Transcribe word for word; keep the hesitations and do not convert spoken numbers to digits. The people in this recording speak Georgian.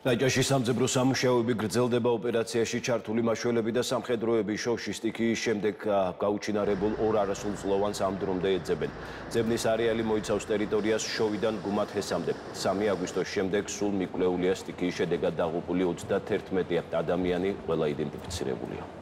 რაჭაში სამძებრო სამუშაოები გრძელდება ოპერაციაში ჩართული მაშველები და სამხედროები შოშის სტიქიის შემდეგ გაუჩინარებულ ორ არასრულწლოვანს ამ დრომდე ეძებენ. ძებნის არეალი მოიცავს ტერიტორიას შოვიდან გუმათჰესამდე. სამი აგვისტოს შემდეგ სულ მიკვლეულია სტიქიის შედეგად დაღუპული ოცდაათერთმეტი ადამიანი, ყველა იდენტიფიცირებულია.